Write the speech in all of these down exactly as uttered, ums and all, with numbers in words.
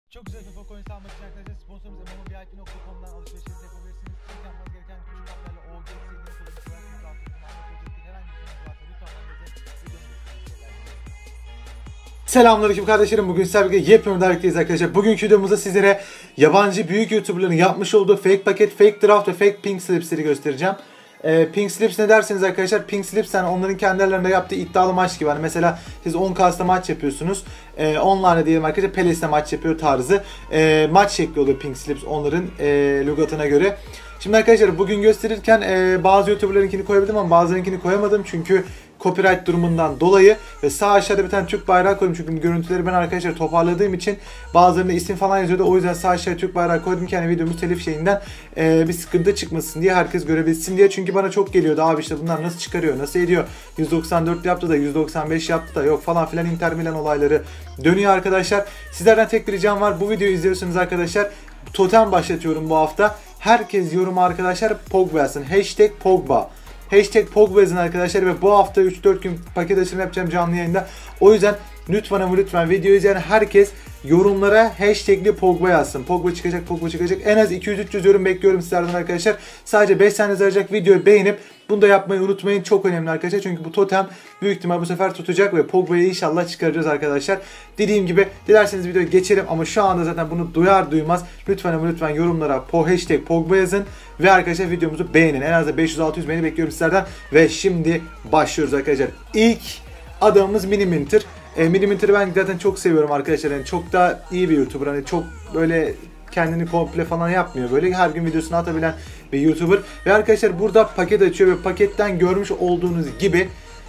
Çok güzel FIFA coin almak için arkadaşlar sponsorumuz M M O V I P nokta com'dan alışverişinizi yapabilirsiniz. Tek yapmanız gereken küçük harflerle O G S diye kodunu koyarak yüz altı kullanmak olacak. Herhangi bir sorunuz varsa lütfen bana yazın. Selamünaleyküm kardeşlerim. Bugün sizlerle birlikte yepyeni dergiteyiz arkadaşlar. Bugünkü videomuzda sizlere yabancı büyük YouTuber'ların yapmış olduğu fake paket, fake draft ve fake pink slips'leri göstereceğim. E, pink slips ne derseniz arkadaşlar, pink slips yani onların kendilerinde yaptığı iddialı maç gibi. Yani mesela siz on K'da maç yapıyorsunuz, e, online diyelim arkadaşlar, Peles'te maç yapıyor tarzı e, maç şekli oluyor pink slips onların e, lügatına göre. Şimdi arkadaşlar bugün gösterirken e, bazı YouTuber'larınkini koyabildim ama bazılarınkini koyamadım çünkü copyright durumundan dolayı. Ve sağ aşağıda bir tane Türk bayrağı koydum çünkü bu görüntüleri ben arkadaşlar toparladığım için bazılarında isim falan yazıyordu, o yüzden sağ aşağıya Türk bayrağı koydum ki hani videomuz telif şeyinden e, bir sıkıntı çıkmasın diye, herkes görebilsin diye. Çünkü bana çok geliyordu, abi işte bunlar nasıl çıkarıyor, nasıl ediyor, yüz doksan dört yaptı da yüz doksan beş yaptı da yok falan filan, Inter Milan olayları dönüyor arkadaşlar. Sizlerden tek bir ricam var, bu videoyu izliyorsunuz arkadaşlar, totem başlatıyorum bu hafta. Herkes yoruma arkadaşlar Pogba yazsın. Hashtag Pogba. Hashtag Pogba yazın arkadaşlar ve bu hafta üç dört gün paket açılımı yapacağım canlı yayında. O yüzden lütfen ama lütfen video izleyen herkes yorumlara hashtagli Pogba yazsın. Pogba çıkacak, Pogba çıkacak. En az iki yüz üç yüz yorum bekliyorum sizlerden arkadaşlar. Sadece beş saniye zarayacak videoyu beğenip bunu da yapmayı unutmayın. Çok önemli arkadaşlar. Çünkü bu totem büyük ihtimal bu sefer tutacak ve Pogba'yı inşallah çıkaracağız arkadaşlar. Dediğim gibi dilerseniz videoya geçelim ama şu anda zaten bunu duyar duymaz lütfen ama lütfen yorumlara po hashtag Pogba yazın ve arkadaşlar videomuzu beğenin. En az da beş yüz altı yüz beğeni bekliyorum sizlerden ve şimdi başlıyoruz arkadaşlar. İlk adamımız Mini Minter. E, Mini Minter'ı ben zaten çok seviyorum arkadaşlar. Yani çok da iyi bir YouTuber. Hani çok böyle kendini komple falan yapmıyor. Böyle her gün videosunu atabilen bir YouTuber. Ve arkadaşlar burada paket açıyor ve paketten görmüş olduğunuz gibi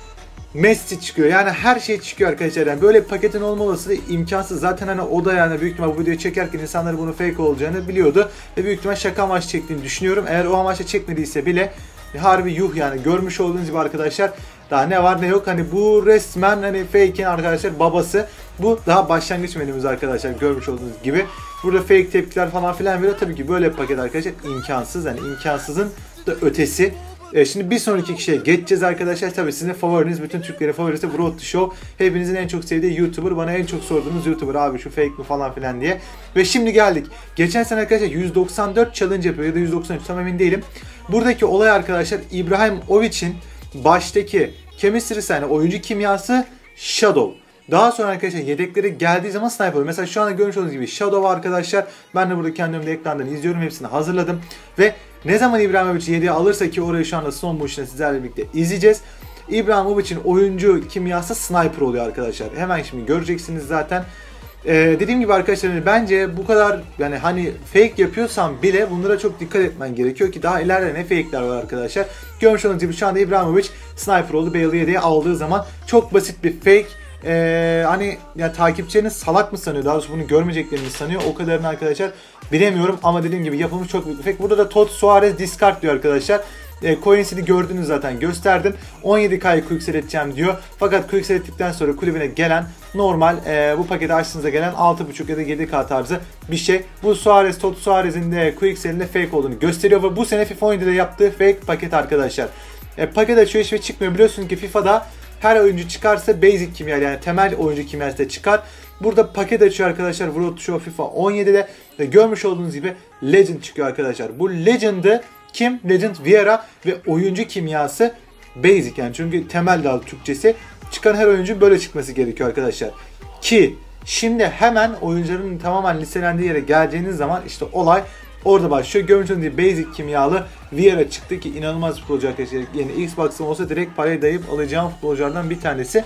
Messi çıkıyor. Yani her şey çıkıyor arkadaşlar. Yani böyle bir paketin olma olasılığı imkansız. Zaten hani o da yani büyük ihtimal bu videoyu çekerken insanlar bunu fake olacağını biliyordu. Ve büyük ihtimal şaka amaçlı çektiğini düşünüyorum. Eğer o amaçla çekmediyse bile harbi yuh yani. Görmüş olduğunuz gibi arkadaşlar daha ne var ne yok. Hani bu resmen hani fake'in arkadaşlar babası. Bu daha başlangıç menümüz arkadaşlar, görmüş olduğunuz gibi. Burada fake tepkiler falan filan veriyor. Tabii ki böyle bir paket arkadaşlar imkansız. Yani imkansızın da ötesi. E şimdi bir sonraki kişiye geçeceğiz arkadaşlar. Tabii sizin favoriniz, bütün Türklerin favorisi Road to Show. Hepinizin en çok sevdiği YouTuber. Bana en çok sorduğunuz YouTuber abi şu fake mi falan filan diye. Ve şimdi geldik. Geçen sene arkadaşlar yüz doksan dört challenge yapıyor ya da yüz doksan üç, tam emin değilim. Buradaki olay arkadaşlar İbrahimovic'in baştaki chemistry'si, yani oyuncu kimyası Shadow. Daha sonra arkadaşlar yedekleri geldiği zaman sniper oluyor. Mesela şu anda görmüş olduğunuz gibi Shadow arkadaşlar. Ben de burada kendimde ekrandan izliyorum. Hepsini hazırladım. Ve ne zaman İbrahimovic'i yedeğe alırsa, ki orayı şu anda son boşuna sizlerle birlikte izleyeceğiz. İbrahimovic'in oyuncu kimyası sniper oluyor arkadaşlar. Hemen şimdi göreceksiniz zaten. Ee, dediğim gibi arkadaşlar bence bu kadar yani hani fake yapıyorsan bile bunlara çok dikkat etmen gerekiyor ki daha ileride ne fake'ler var arkadaşlar. Görmüş olduğunuz gibi şu anda İbrahimovic sniper oldu. Bale'ı yedeğe aldığı zaman çok basit bir fake. Ee, hani ya takipçileriniz salak mı sanıyor, daha doğrusu bunu görmeyeceklerini sanıyor, o kadarını arkadaşlar bilemiyorum ama dediğim gibi yapılmış çok büyük bir fake. Burada da Todd Suarez discard diyor arkadaşlar. E, Coins'ini gördünüz zaten, gösterdim. on yedi K'yı quick edeceğim diyor. Fakat quick ettikten sonra kulübüne gelen normal e, bu paketi açtığınızda gelen altı buçuk ya da yedi K tarzı bir şey. Bu Suarez, Todd Suarez'in de quick elinde fake olduğunu gösteriyor ve bu sene FIFA on yedide yaptığı fake paket arkadaşlar. E, paket açıyor hiçbir çıkmıyor. Biliyorsunuz ki FIFA'da her oyuncu çıkarsa basic kimya yani temel oyuncu kimyası da çıkar. Burada paket açıyor arkadaşlar World Show FIFA on yedide ve görmüş olduğunuz gibi Legend çıkıyor arkadaşlar. Bu Legend'ı kim? Legend Vieira ve oyuncu kimyası basic yani çünkü temel dal Türkçesi. Çıkan her oyuncu böyle çıkması gerekiyor arkadaşlar. Ki şimdi hemen oyuncuların tamamen listelendiği yere geleceğiniz zaman işte olay orada başlıyor. Görmüş olduğunuz gibi basic kimyalı Vieira çıktı ki inanılmaz futbolcu arkadaşlar. Yani Xbox'ım olsa direkt parayı dayayıp alacağım futbolculardan bir tanesi.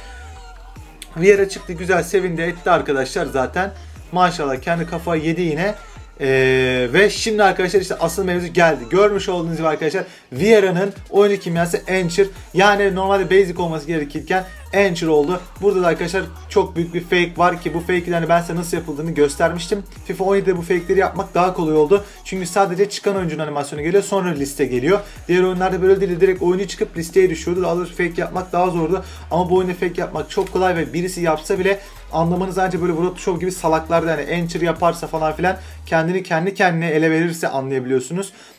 Vieira çıktı, güzel sevindi etti arkadaşlar zaten. Maşallah kendi kafayı yedi yine. Ee, ve şimdi arkadaşlar işte asıl mevzu geldi. Görmüş olduğunuz gibi arkadaşlar Vieira'nın oyuncu kimyası Enchir. Yani normalde basic olması gerekirken Enchir oldu. Burada da arkadaşlar çok büyük bir fake var ki bu fake'lerini ben size nasıl yapıldığını göstermiştim. FIFA on yedide bu fake'leri yapmak daha kolay oldu. Çünkü sadece çıkan oyuncunun animasyonu geliyor, sonra liste geliyor. Diğer oyunlarda böyle değil, direkt oyuncu çıkıp listeye düşüyordu. Daha doğrusu fake yapmak daha zordu. Ama bu oyunda fake yapmak çok kolay ve birisi yapsa bile anlamanız ancak böyle World Show gibi salaklarda yani Enchir yaparsa falan filan kendini kendi kendine ele verirse anlayabiliyorsunuz.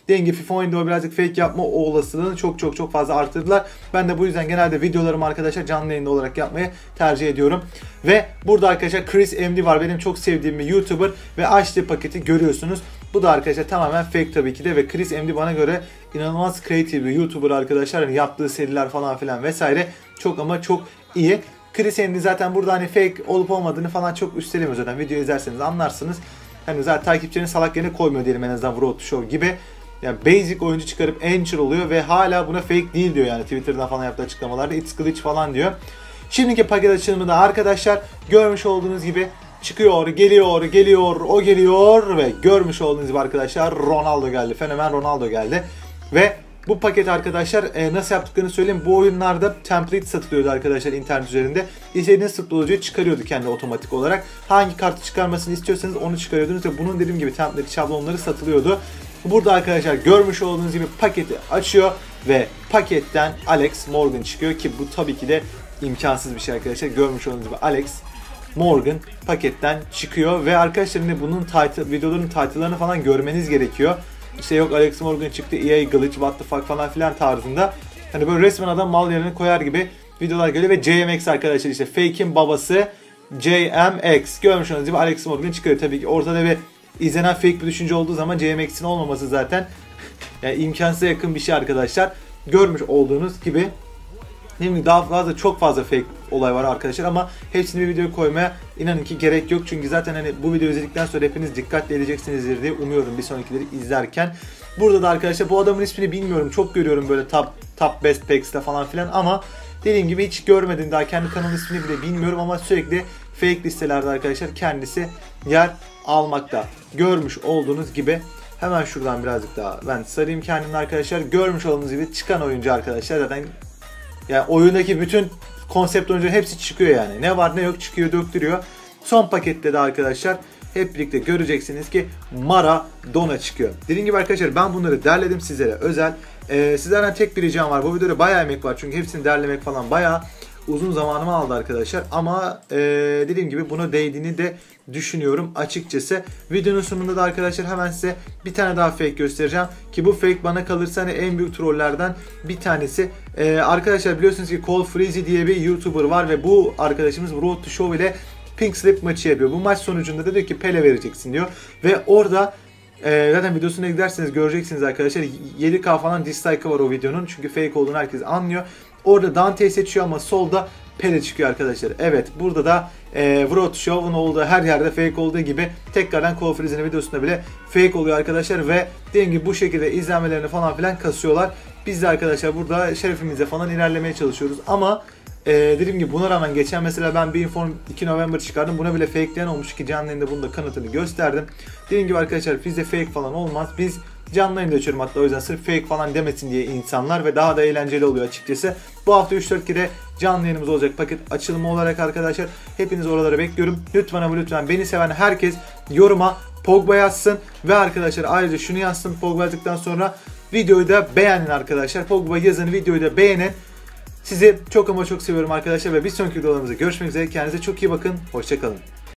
Dediğim gibi FIFA oyunda birazcık fake yapma olasılığını çok çok çok fazla arttırdılar. Ben de bu yüzden genelde videolarımı arkadaşlar canlı yayında olarak yapmayı tercih ediyorum. Ve burada arkadaşlar Chris M D var. Benim çok sevdiğim bir YouTuber ve açtığı paketi görüyorsunuz. Bu da arkadaşlar tamamen fake tabii ki de ve Chris M D bana göre inanılmaz kreatif bir YouTuber arkadaşlar. Yani yaptığı seriler falan filan vesaire çok ama çok iyi. Chris M D zaten burada hani fake olup olmadığını falan çok üstelemiyor zaten. Video izlerseniz anlarsınız. Hani zaten takipçilerini salak yerine koymuyor diyelim en azından Road to Show gibi. Yani basic oyuncu çıkarıp Anchor oluyor ve hala buna fake değil diyor yani Twitter'dan falan yaptığı açıklamalarda. It's glitch falan diyor. Şimdiki paket açılımı da arkadaşlar görmüş olduğunuz gibi çıkıyor, geliyor, geliyor, o geliyor ve görmüş olduğunuz gibi arkadaşlar Ronaldo geldi. Fenomen Ronaldo geldi. Ve bu paket arkadaşlar e, nasıl yaptıklarını söyleyeyim. Bu oyunlarda template satılıyordu arkadaşlar internet üzerinde. İstediğiniz futbolcuyu çıkarıyordu kendi otomatik olarak. Hangi kartı çıkarmasını istiyorsanız onu çıkarıyordunuz ve bunun dediğim gibi template şablonları satılıyordu. Burada arkadaşlar görmüş olduğunuz gibi paketi açıyor ve paketten Alex Morgan çıkıyor ki bu tabii ki de imkansız bir şey arkadaşlar. Görmüş olduğunuz gibi Alex Morgan paketten çıkıyor ve arkadaşlar yine bunun title, videoların title'larını falan görmeniz gerekiyor. İşte yok Alex Morgan çıktı, E A glitch, what the fuck falan filan tarzında. Hani böyle resmen adam mal yerine koyar gibi videolar geliyor ve J M X arkadaşlar işte Fake'in babası J M X. Görmüş olduğunuz gibi Alex Morgan çıkıyor. Tabii ki ortada bir izlenen fake bir düşünce olduğu zaman J M X'in olmaması zaten yani imkansıza yakın bir şey arkadaşlar. Görmüş olduğunuz gibi. Değil mi? Daha fazla çok fazla fake olay var arkadaşlar ama hepsini bir videoya koymaya inanın ki gerek yok. Çünkü zaten hani bu videoyu izledikten sonra hepiniz dikkatli edeceksinizdir diye umuyorum bir sonrakileri izlerken. Burada da arkadaşlar bu adamın ismini bilmiyorum. Çok görüyorum böyle top top best packs'te falan filan ama dediğim gibi hiç görmedim daha kendi kanal ismini bile bilmiyorum ama sürekli fake listelerde arkadaşlar kendisi yer almakta. Görmüş olduğunuz gibi hemen şuradan birazcık daha ben sarayım kendimi arkadaşlar. Görmüş olduğunuz gibi çıkan oyuncu arkadaşlar zaten yani oyundaki bütün konsept oyuncuların hepsi çıkıyor yani. Ne var ne yok çıkıyor döktürüyor. Son pakette de arkadaşlar hep birlikte göreceksiniz ki Maradona çıkıyor. Dediğim gibi arkadaşlar ben bunları derledim sizlere özel. Ee, sizlerden tek bir ricam var. Bu videoda bayağı emek var çünkü hepsini derlemek falan bayağı uzun zamanımı aldı arkadaşlar. Ama ee, dediğim gibi buna değdiğini de düşünüyorum açıkçası. Videonun sonunda da arkadaşlar hemen size bir tane daha fake göstereceğim. Ki bu fake bana kalırsa hani en büyük trollerden bir tanesi. Ee, arkadaşlar biliyorsunuz ki Cole Freezy diye bir YouTuber var ve bu arkadaşımız Road to Show ile Pink Slip maçı yapıyor. Bu maç sonucunda da diyor ki Pele vereceksin diyor. Ve orada e, zaten videosuna giderseniz göreceksiniz arkadaşlar yedi K falan dislike'ı var o videonun. Çünkü fake olduğunu herkes anlıyor. Orada Dante'yi seçiyor ama solda Pele çıkıyor arkadaşlar. Evet burada da e, Road to Show'un olduğu her yerde fake olduğu gibi tekrardan Cole Freezy'nin videosunda bile fake oluyor arkadaşlar ve dediğim gibi bu şekilde izlenmelerini falan filan kasıyorlar. Biz de arkadaşlar burada şerefimize falan ilerlemeye çalışıyoruz ama e, dediğim gibi buna rağmen geçen mesela ben bir Inform iki November çıkardım. Buna bile fakeleyen olmuş ki canlı yayında bunun da kanıtını gösterdim. Dediğim gibi arkadaşlar bizde fake falan olmaz. Biz canlı yayında açıyorum hatta o yüzden sırf fake falan demesin diye insanlar ve daha da eğlenceli oluyor açıkçası. Bu hafta üç dört kere canlı yayınımız olacak paket açılımı olarak arkadaşlar. Hepiniz oralara bekliyorum. Lütfen ama lütfen beni seven herkes yoruma Pogba yazsın ve arkadaşlar ayrıca şunu yazsın Pogba yazdıktan sonra videoyu da beğenin arkadaşlar. Pogba yazın videoyu da beğenin. Sizi çok ama çok seviyorum arkadaşlar ve bir sonraki videolarımızda görüşmek üzere. Kendinize çok iyi bakın. Hoşça kalın.